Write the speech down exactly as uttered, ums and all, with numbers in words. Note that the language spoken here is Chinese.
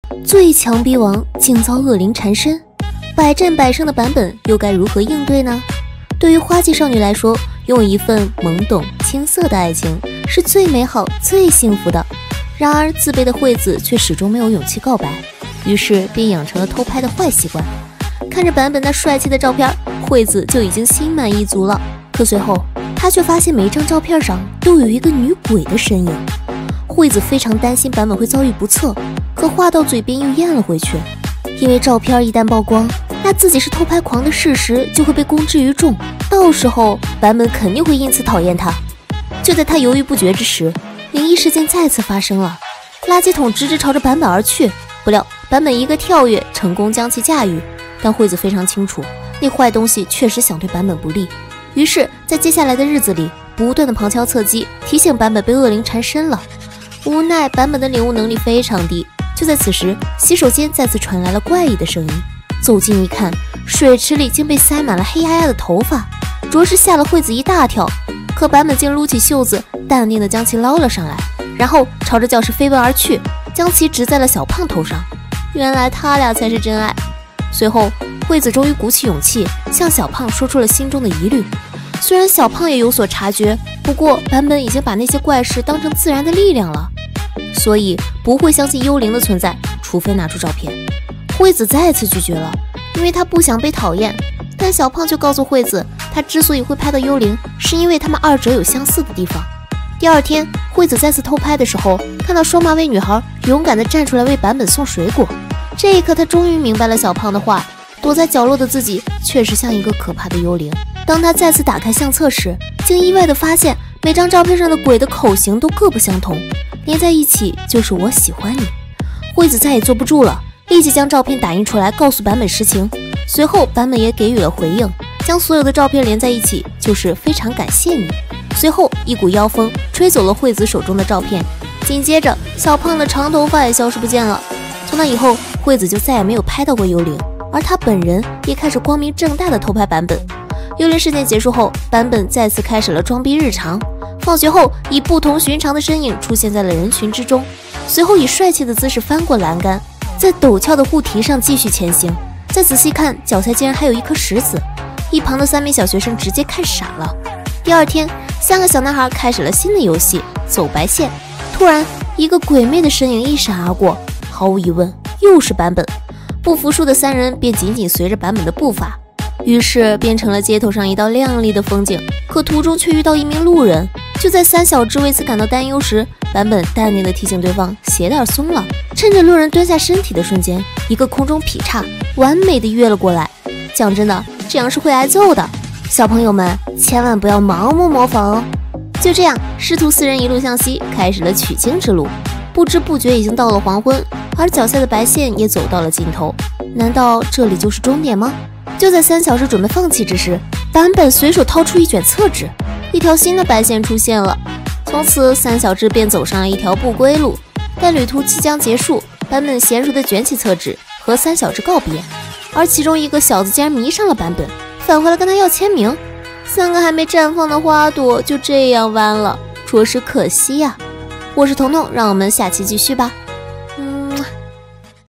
最强逼王竟遭恶灵缠身，百战百胜的版本又该如何应对呢？对于花季少女来说，拥有一份懵懂青涩的爱情是最美好最幸福的。然而自卑的惠子却始终没有勇气告白，于是便养成了偷拍的坏习惯。看着版本那帅气的照片，惠子就已经心满意足了。可随后她却发现每一张照片上都有一个女鬼的身影。惠子非常担心版本会遭遇不测，可话到嘴边又咽了回去，因为照片一旦曝光，那自己是偷拍狂的事实就会被公之于众，到时候版本肯定会因此讨厌他。就在他犹豫不决之时，灵异事件再次发生了，垃圾桶直直朝着版本而去，不料版本一个跳跃成功将其驾驭，但惠子非常清楚那坏东西确实想对版本不利，于是在接下来的日子里不断的旁敲侧击提醒版本被恶灵缠身了。无奈版本的领悟能力非常低，就在此时洗手间再次传来了怪异的声音，走近一看，水池里竟被塞满了黑压压的头发，着实吓了惠子一大跳。可版本竟撸起袖子淡定地将其捞了上来，然后朝着教室飞奔而去，将其执在了小胖头上。原来他俩才是真爱。随后惠子终于鼓起勇气向小胖说出了心中的疑虑，虽然小胖也有所察觉，不过版本已经把那些怪事当成自然的力量了，所以不会相信幽灵的存在，除非拿出照片。惠子再次拒绝了，因为她不想被讨厌。但小胖却告诉惠子，他之所以会拍到幽灵，是因为他们二者有相似的地方。第二天，惠子再次偷拍的时候，看到双马尾女孩勇敢地站出来为版本送水果。这一刻，他终于明白了小胖的话，躲在角落的自己确实像一个可怕的幽灵。当他再次打开相册时，竟意外地发现每张照片上的鬼的口型都各不相同，连在一起就是我喜欢你。惠子再也坐不住了，立即将照片打印出来告诉版本实情。随后版本也给予了回应，将所有的照片连在一起就是非常感谢你。随后一股妖风吹走了惠子手中的照片，紧接着小胖的长头发也消失不见了。从那以后，惠子就再也没有拍到过幽灵，而他本人也开始光明正大的偷拍版本。幽灵事件结束后，版本再次开始了装逼日常。放学后，以不同寻常的身影出现在了人群之中，随后以帅气的姿势翻过栏杆，在陡峭的护堤上继续前行。再仔细看，脚下竟然还有一颗石子，一旁的三名小学生直接看傻了。第二天，三个小男孩开始了新的游戏走白线。突然，一个鬼魅的身影一闪而过，毫无疑问又是版本。不服输的三人便紧紧随着版本的步伐，于是变成了街头上一道亮丽的风景。可途中却遇到一名路人，就在三小只为此感到担忧时，版本淡定地提醒对方鞋带松了。趁着路人蹲下身体的瞬间，一个空中劈叉完美的跃了过来。讲真的，这样是会挨揍的，小朋友们千万不要盲目模仿哦。就这样，师徒四人一路向西，开始了取经之路。不知不觉已经到了黄昏，而脚下的白线也走到了尽头。难道这里就是终点吗？就在三小只准备放弃之时，版本随手掏出一卷厕纸，一条新的白线出现了。从此，三小只便走上了一条不归路。但旅途即将结束，版本娴熟地卷起厕纸，和三小只告别。而其中一个小子竟然迷上了版本，返回来跟他要签名。三个还没绽放的花朵就这样弯了，着实可惜呀、啊。我是彤彤，让我们下期继续吧。